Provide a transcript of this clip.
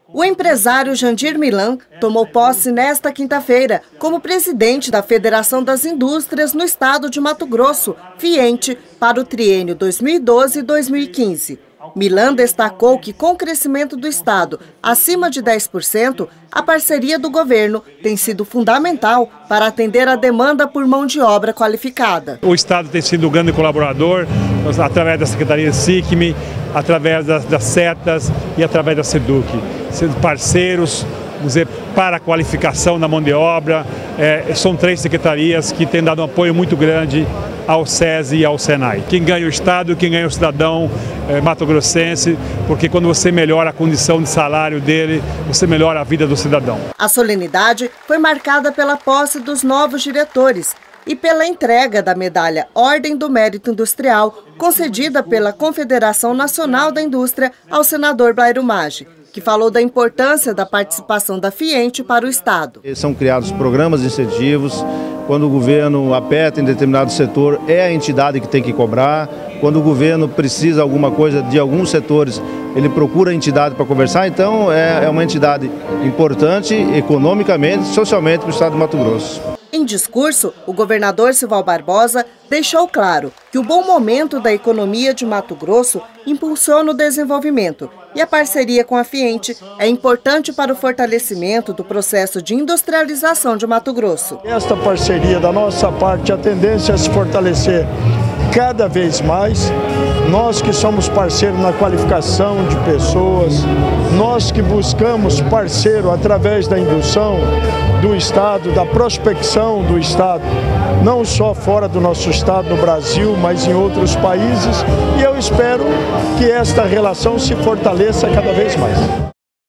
O empresário Jandir Milan tomou posse nesta quinta-feira como presidente da Federação das Indústrias no estado de Mato Grosso, FIENTE, para o triênio 2012-2015. Milan destacou que, com o crescimento do estado acima de 10%, a parceria do governo tem sido fundamental para atender a demanda por mão de obra qualificada. O estado tem sido um grande colaborador através da Secretaria SICMI, através das setas e através da SEDUC, sendo parceiros para a qualificação da mão de obra. São três secretarias que têm dado um apoio muito grande ao SESI e ao SENAI. Quem ganha o estado, quem ganha o cidadão mato-grossense, porque quando você melhora a condição de salário dele, você melhora a vida do cidadão. A solenidade foi marcada pela posse dos novos diretores e pela entrega da medalha Ordem do Mérito Industrial, concedida pela Confederação Nacional da Indústria ao senador Blairo Maggi, que falou da importância da participação da FIENTE para o estado. São criados programas de incentivos. Quando o governo aperta em determinado setor, é a entidade que tem que cobrar. Quando o governo precisa alguma coisa de alguns setores, ele procura a entidade para conversar. Então, é uma entidade importante economicamente e socialmente para o estado de Mato Grosso. Em discurso, o governador Sival Barbosa deixou claro que o bom momento da economia de Mato Grosso impulsiona o desenvolvimento e a parceria com a FIENTE é importante para o fortalecimento do processo de industrialização de Mato Grosso. Esta parceria da nossa parte, a tendência é se fortalecer cada vez mais. Nós que somos parceiros na qualificação de pessoas, nós que buscamos parceiro através da indução do estado, da prospecção do estado, não só fora do nosso estado, no Brasil, mas em outros países, e eu espero que esta relação se fortaleça cada vez mais.